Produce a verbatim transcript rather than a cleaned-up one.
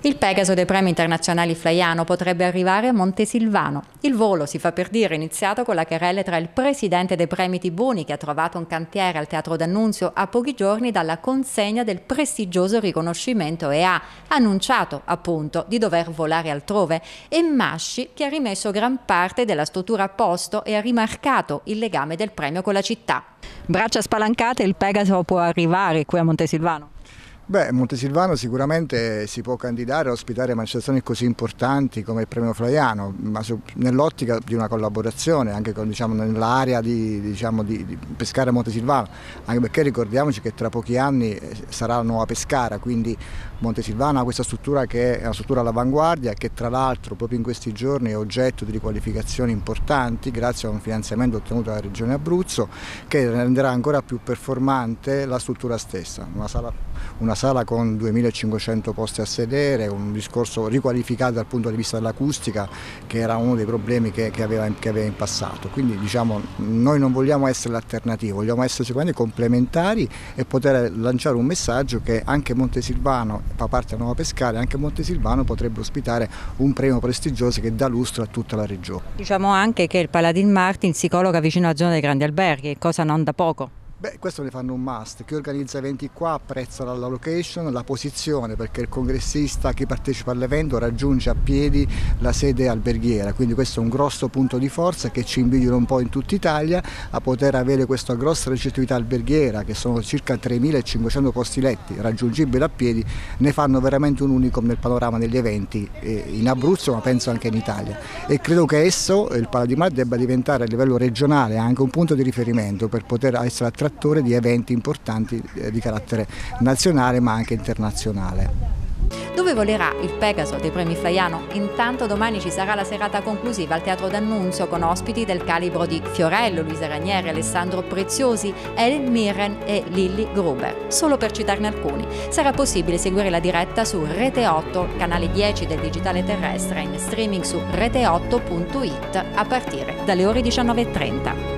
Il Pegaso dei premi internazionali Flaiano potrebbe arrivare a Montesilvano. Il volo, si fa per dire, è iniziato con la querela tra il presidente dei premi Tibuni, che ha trovato un cantiere al Teatro d'Annunzio a pochi giorni dalla consegna del prestigioso riconoscimento e ha annunciato appunto di dover volare altrove, e Masci, che ha rimesso gran parte della struttura a posto e ha rimarcato il legame del premio con la città. Braccia spalancate, il Pegaso può arrivare qui a Montesilvano? Beh, Montesilvano sicuramente si può candidare a ospitare manifestazioni così importanti come il premio Flaiano, ma nell'ottica di una collaborazione anche con, diciamo, nell'area di, diciamo, di, di Pescara Montesilvano, anche perché ricordiamoci che tra pochi anni sarà la nuova Pescara, quindi Montesilvano ha questa struttura che è una struttura all'avanguardia, che tra l'altro proprio in questi giorni è oggetto di riqualificazioni importanti grazie a un finanziamento ottenuto dalla Regione Abruzzo, che renderà ancora più performante la struttura stessa. Una sala, una sala con duemilacinquecento posti a sedere, un discorso riqualificato dal punto di vista dell'acustica, che era uno dei problemi che, che, aveva, che aveva in passato. Quindi diciamo, noi non vogliamo essere l'alternativa, vogliamo essere sicuramente complementari e poter lanciare un messaggio che anche Montesilvano fa parte della nuova Pescara, e anche Montesilvano potrebbe ospitare un premio prestigioso che dà lustro a tutta la regione. Diciamo anche che il Paladin Martin si colloca vicino alla zona dei grandi alberghi, cosa non da poco. Beh, questo ne fanno un must. Chi organizza eventi qua apprezza la location, la posizione, perché il congressista, chi partecipa all'evento, raggiunge a piedi la sede alberghiera, quindi questo è un grosso punto di forza che ci invidiano un po' in tutta Italia a poter avere questa grossa ricettività alberghiera, che sono circa tremilacinquecento posti letti raggiungibili a piedi, ne fanno veramente un unicum nel panorama degli eventi in Abruzzo, ma penso anche in Italia, e credo che esso, il Paladin Martin, debba diventare a livello regionale anche un punto di riferimento per poter essere attrattivo di eventi importanti di carattere nazionale ma anche internazionale. Dove volerà il Pegaso dei premi Flaiano? Intanto domani ci sarà la serata conclusiva al Teatro d'Annunzio con ospiti del calibro di Fiorello, Luisa Ranieri, Alessandro Preziosi, Ellen Mirren e Lilly Gruber, solo per citarne alcuni. Sarà possibile seguire la diretta su Rete otto, canale dieci del digitale terrestre, in streaming su rete otto punto it a partire dalle ore diciannove e trenta.